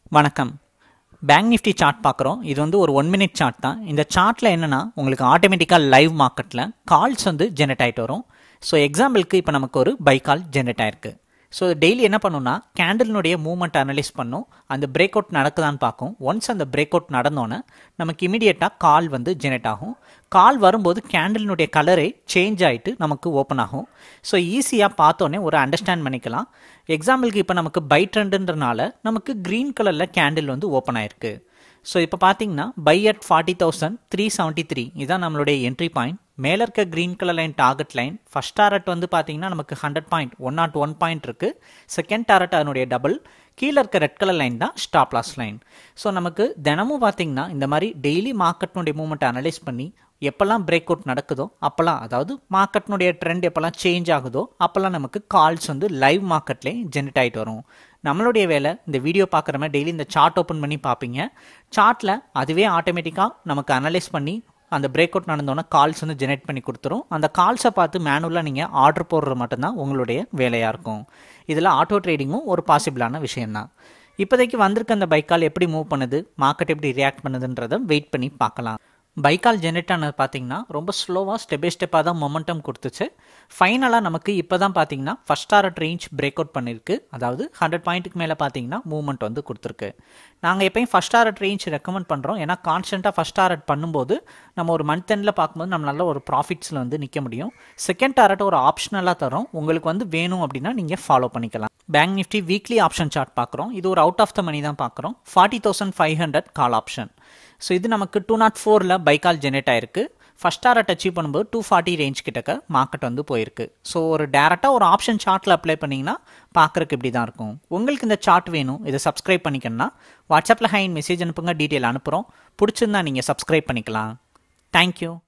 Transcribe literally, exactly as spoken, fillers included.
வணக்கம். Bank Nifty chart பார்க்குறோம். இது வந்து ஒரு ஒன் மினிட் சார்ட் தான். இந்த சார்ட்டில் என்னென்னா உங்களுக்கு ஆட்டோமேட்டிக்காக லைவ் மார்க்கெட்டில் கால்ஸ் வந்து ஜெனரேட் ஆகிட்டு வரும். ஸோ எக்ஸாம்பிளுக்கு இப்போ நமக்கு ஒரு பை கால் ஜெனரேட் ஆயிருக்கு. ஸோ டெய்லி என்ன பண்ணுன்னா கேண்டில்னுடைய மூவ்மெண்ட் அனலைஸ் பண்ணும், அந்த பிரேக் அவுட் நடக்குதான்னு பார்க்கும். ஒன்ஸ் அந்த பிரேக் அவுட் நடந்தோன்னே நமக்கு இமீடியட்டாக கால் வந்து ஜெனரேட் ஆகும். கால் வரும்போது கேண்டில்னுடைய கலரே சேஞ்ச் ஆகிட்டு நமக்கு ஓப்பன் ஆகும். ஸோ ஈஸியாக பார்த்தோன்னே ஒரு அண்டர்ஸ்டாண்ட் பண்ணிக்கலாம். எக்ஸாம்பிளுக்கு இப்போ நமக்கு பை ட்ரெண்டுன்றனால நமக்கு க்ரீன் கலரில் கேண்டில் வந்து ஓப்பன் ஆயிருக்கு. ஸோ இப்போ பார்த்தீங்கன்னா buy at forty thousand three seventy three இதான் நம்மளுடைய என்ட்ரி பாயிண்ட். மேலே இருக்க green colour line target line. First target வந்து பார்த்தீங்கன்னா நமக்கு hundred point one naught one point இருக்குது. செகண்ட் டாரட் அதனுடைய டபுள். கீழே இருக்க ரெட் கலர் லைன் தான் ஸ்டாப் லாஸ் லைன். ஸோ நமக்கு தினமும் பார்த்தீங்கன்னா இந்த மாதிரி டெய்லி மார்க்கெட்னுடைய மூவ்மெண்ட் அனலைஸ் பண்ணி எப்போல்லாம் பிரேக் அவுட் நடக்குதோ அப்போல்லாம், அதாவது மார்க்கெட்னுடைய ட்ரெண்ட் எப்போல்லாம் சேஞ்ச் ஆகுதோ அப்போல்லாம் நமக்கு கால்ஸ் வந்து லைவ் மார்க்கெட்லேயே ஜென்ரேட் ஆகிட்டு வரும். நம்மளுடைய வேலை இந்த வீடியோ பார்க்குற மாதிரி டெய்லி இந்த சார்ட் ஓப்பன் பண்ணி பார்ப்பீங்க. சார்ட்டில் அதுவே ஆட்டோமேட்டிக்காக நமக்கு அனலைஸ் பண்ணி அந்த பிரேக் அவுட் நடந்தோன்னா கால்ஸ் வந்து ஜெனரேட் பண்ணி கொடுத்துரும். அந்த கால்ஸை பார்த்து மேனுவலாக நீங்கள் ஆர்டர் போடுறது மட்டும்தான் உங்களுடைய வேலையாக இருக்கும். இதில் ஆட்டோ ட்ரேடிங்கும் ஒரு பாசிபிளான விஷயம்தான். இப்போதைக்கு வந்திருக்க அந்த பைக்கால் எப்படி மூவ் பண்ணுது, மார்க்கெட் எப்படி ரியாக்ட் பண்ணுதுன்றதை வெயிட் பண்ணி பார்க்கலாம். பைக்கால் ஜென்ரேட் ஆனது பார்த்தீங்கன்னா ரொம்ப ஸ்லோவாக ஸ்டெப் பை ஸ்டெப்பாக தான் மொமெண்டம் கொடுத்துச்சு. ஃபைனலாக நமக்கு இப்போ தான் பார்த்தீங்கன்னா first target range break out பண்ணியிருக்கு. அதாவது ஹண்ட்ரட் பாயிண்ட்டுக்கு மேலே பார்த்தீங்கன்னா மூவ்மெண்ட் வந்து கொடுத்துருக்கு. நாங்கள் எப்பயும் ஃபஸ்ட் டாரட் ரேஞ்ச் ரெக்கமெண்ட் பண்ணுறோம். ஏன்னா கான்ஸ்டண்ட்டாக ஃபஸ்ட் டாரட் பண்ணும்போது நம்ம ஒரு மந்த் எண்டில் பார்க்கும்போது நம்ம நல்ல ஒரு ப்ராஃபிட்ஸில் வந்து நிற்க முடியும். செகண்ட் டாரட் ஒரு ஆப்ஷனலாக தரோம். உங்களுக்கு வந்து வேணும் அப்படின்னா நீங்கள் ஃபாலோ பண்ணிக்கலாம். Bank nifty weekly option chart பார்க்குறோம். இது ஒரு அவுட் ஆஃப் த மணி தான் பார்க்குறோம். Forty thousand five hundred call option. So இது நமக்கு டூ நாட் ஃபோரில் பைக்கால் ஜெனரேட் ஆயிருக்கு. ஃபஸ்ட் டாரட் அச்சீவ் பண்ணும்போது டூ ஃபார்ட்டி ரேஞ்ச் கிட்டக்க மார்க்கெட் வந்து போயிருக்கு. ஸோ ஒரு டேரெக்டாக ஒரு ஆப்ஷன் சார்ட்டில் அப்ளை பண்ணிங்கன்னா பார்க்குறக்கு இப்படி தான் இருக்கும். உங்களுக்கு இந்த சார்ட் வேணும், இதை சப்ஸ்கிரைப் பண்ணிக்கணும்னா வாட்ஸ்அப்பில் ஹைன் மெசேஜ் அனுப்புங்க, டீட்டெயில் அனுப்புகிறோம். பிடிச்சிருந்தா நீங்கள் சப்ஸ்கிரைப் பண்ணிக்கலாம். தேங்க்யூ.